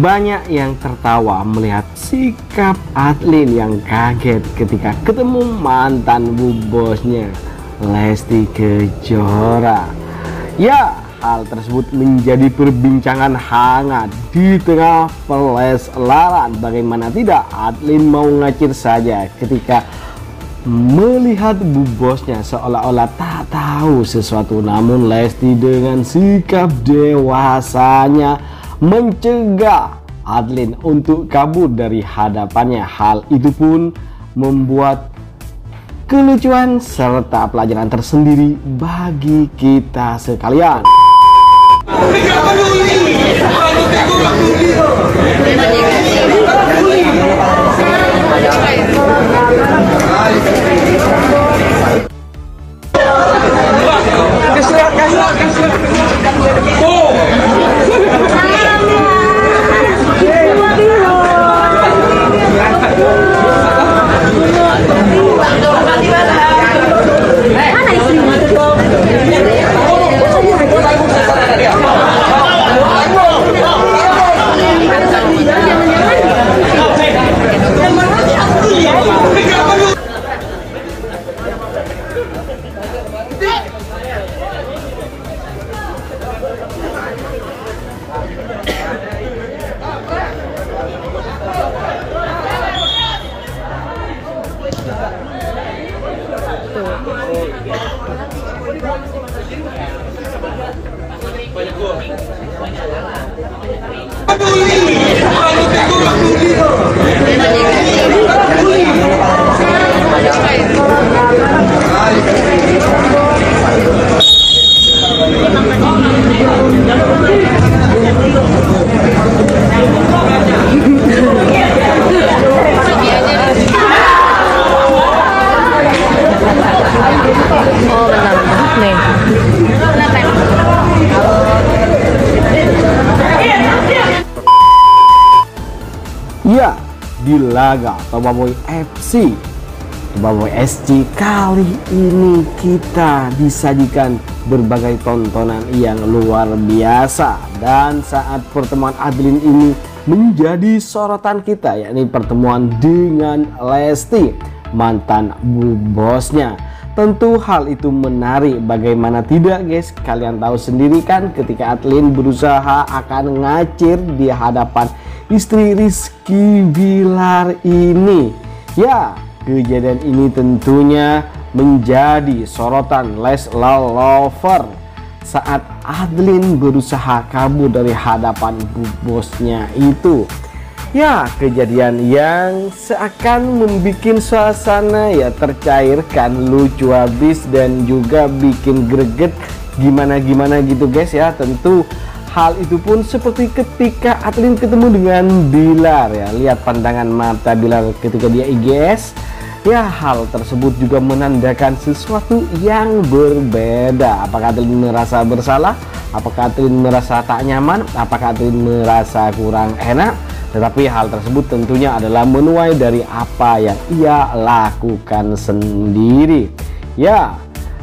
Banyak yang tertawa melihat sikap Adlin yang kaget ketika ketemu mantan bu bosnya Lesti Kejora. Ya, hal tersebut menjadi perbincangan hangat di tengah peleselaran. Bagaimana tidak, Adlin mau ngacir saja ketika melihat bu bosnya seolah-olah tak tahu sesuatu. Namun Lesti dengan sikap dewasanya mencegah Adlin untuk kabur dari hadapannya. Hal itu pun membuat kelucuan serta pelajaran tersendiri bagi kita sekalian. Ya, di laga Toba Boy FC, Toba Boy SC kali ini kita disajikan berbagai tontonan yang luar biasa. Dan saat pertemuan Adlin ini menjadi sorotan kita, yakni pertemuan dengan Lesti, mantan bu bosnya. Tentu hal itu menarik, bagaimana tidak guys? Kalian tahu sendiri kan ketika Adlin berusaha akan ngacir di hadapan istri Rizky Bilar ini. Ya, kejadian ini tentunya menjadi sorotan Leslar lover saat Adlin berusaha kabur dari hadapan bu bosnya itu. Ya, kejadian yang seakan membuat suasana ya tercairkan, lucu habis dan juga bikin greget gimana gitu guys ya. Tentu hal itu pun seperti ketika Adlin ketemu dengan Bilar ya. Lihat pandangan mata Bilar ketika dia IGS. Ya, hal tersebut juga menandakan sesuatu yang berbeda. Apakah Adlin merasa bersalah? Apakah Adlin merasa tak nyaman? Apakah Adlin merasa kurang enak? Tetapi hal tersebut tentunya adalah menuai dari apa yang ia lakukan sendiri. Ya,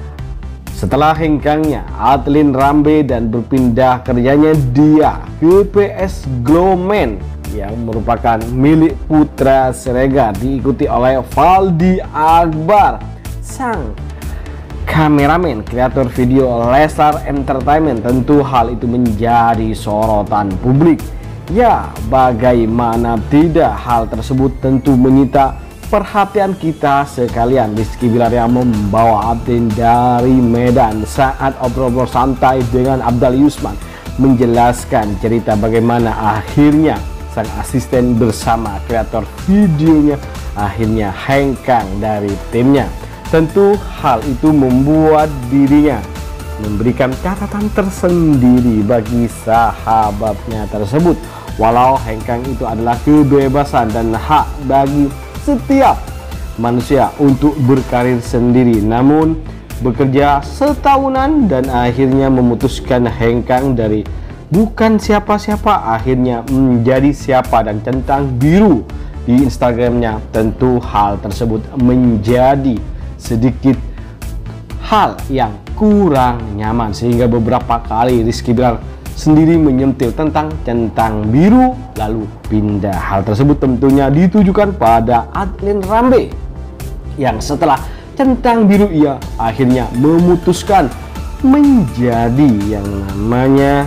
setelah hengkangnya Adlin Rambe dan berpindah kerjanya dia ke PS Glowman yang merupakan milik Putra Siregar, diikuti oleh Valdi Akbar, sang kameramen kreator video Leslar Entertainment. Tentu hal itu menjadi sorotan publik. Ya, bagaimana tidak, hal tersebut tentu menyita perhatian kita sekalian. Rizky Bilar yang membawa Adlin dari Medan saat obrol santai dengan Abdal Yusman menjelaskan cerita bagaimana akhirnya sang asisten bersama kreator videonya akhirnya hengkang dari timnya. Tentu hal itu membuat dirinya memberikan catatan tersendiri bagi sahabatnya tersebut. Walau hengkang itu adalah kebebasan dan hak bagi setiap manusia untuk berkarir sendiri, namun bekerja setahunan dan akhirnya memutuskan hengkang dari bukan siapa-siapa akhirnya menjadi siapa dan centang biru di Instagramnya. Tentu hal tersebut menjadi sedikit hal yang kurang nyaman sehingga beberapa kali Rizky Bilar sendiri menyentil tentang centang biru lalu pindah. Hal tersebut tentunya ditujukan pada Adlin Rambe yang setelah centang biru ia akhirnya memutuskan menjadi yang namanya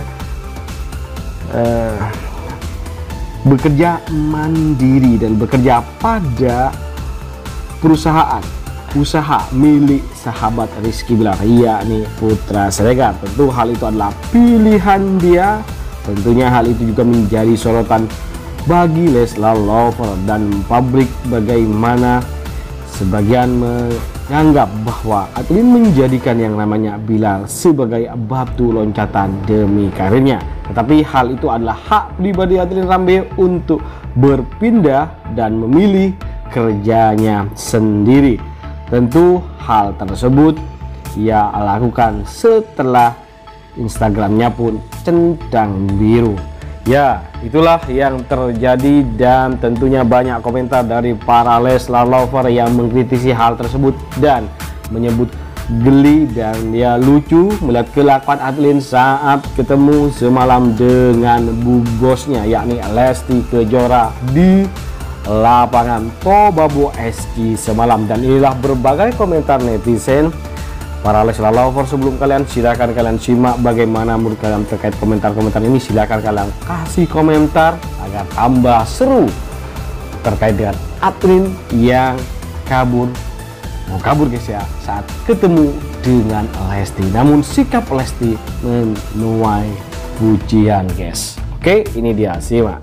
bekerja mandiri dan bekerja pada perusahaan usaha milik sahabat Rizky Bilar, yakni Putra Siregar. Tentu hal itu adalah pilihan dia. Tentunya hal itu juga menjadi sorotan bagi Leslar Lover dan publik, bagaimana sebagian menganggap bahwa Adlin menjadikan yang namanya Bilar sebagai batu loncatan demi karirnya. Tetapi hal itu adalah hak pribadi Adlin Rambe untuk berpindah dan memilih kerjanya sendiri. Tentu hal tersebut ia lakukan setelah Instagramnya pun centang biru. Ya, itulah yang terjadi dan tentunya banyak komentar dari para Leslar Lover yang mengkritisi hal tersebut dan menyebut geli dan ya lucu melihat kelakuan Adlin saat ketemu semalam dengan bugosnya yakni Lesti Kejora di lapangan Tobabo SG semalam. Dan inilah berbagai komentar netizen para Leslar Lover. Sebelum kalian silahkan kalian simak bagaimana menurut kalian terkait komentar-komentar ini. Silahkan kalian kasih komentar agar tambah seru terkait dengan Adlin yang mau kabur guys ya saat ketemu dengan Lesti, namun sikap Lesti menuai pujian guys. Oke, ini dia, simak.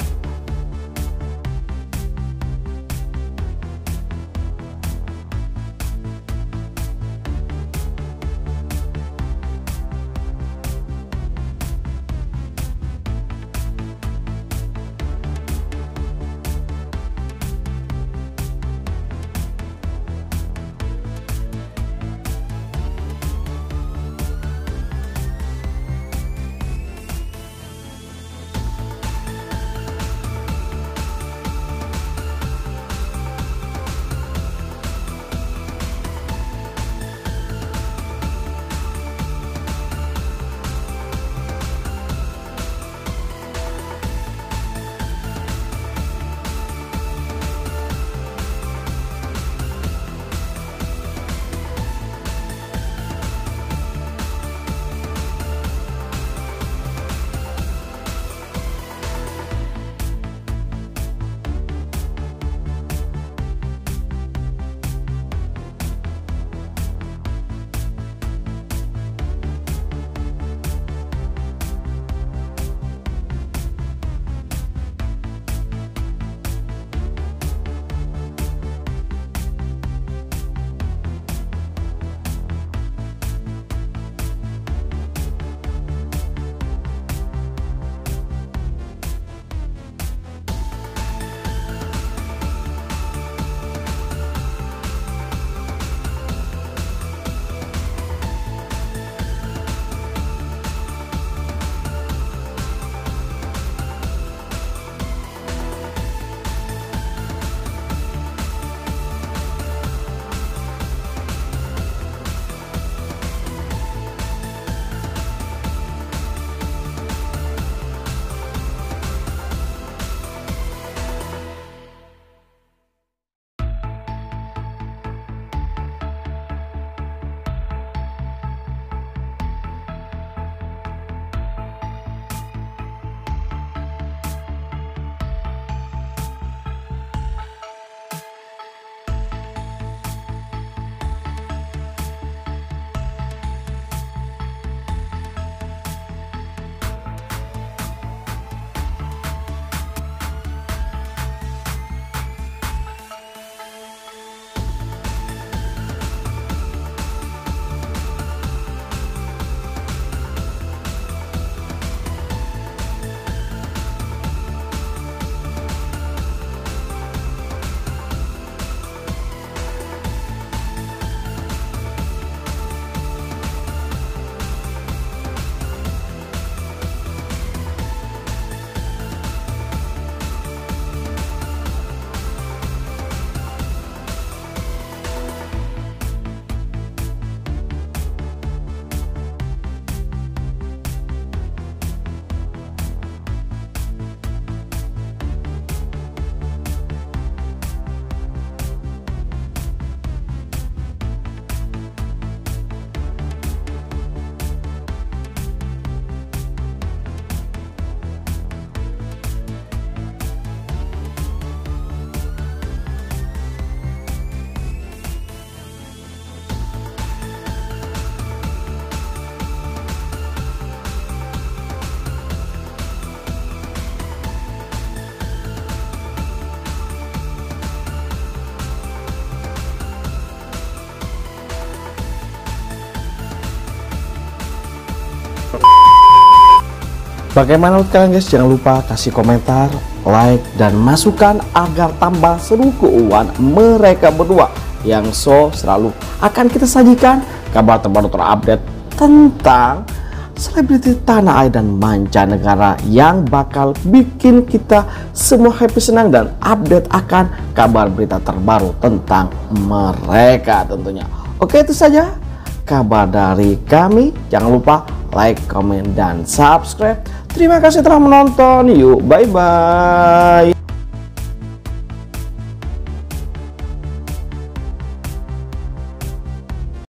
Bagaimana menurut kalian guys? Jangan lupa kasih komentar, like, dan masukan agar tambah seru keuangan mereka berdua yang selalu akan kita sajikan kabar terbaru terupdate tentang selebriti tanah air dan mancanegara yang bakal bikin kita semua happy, senang, dan update akan kabar berita terbaru tentang mereka tentunya. Oke, itu saja kabar dari kami. Jangan lupa like, komen, dan subscribe. Terima kasih telah menonton. Yuk, bye-bye.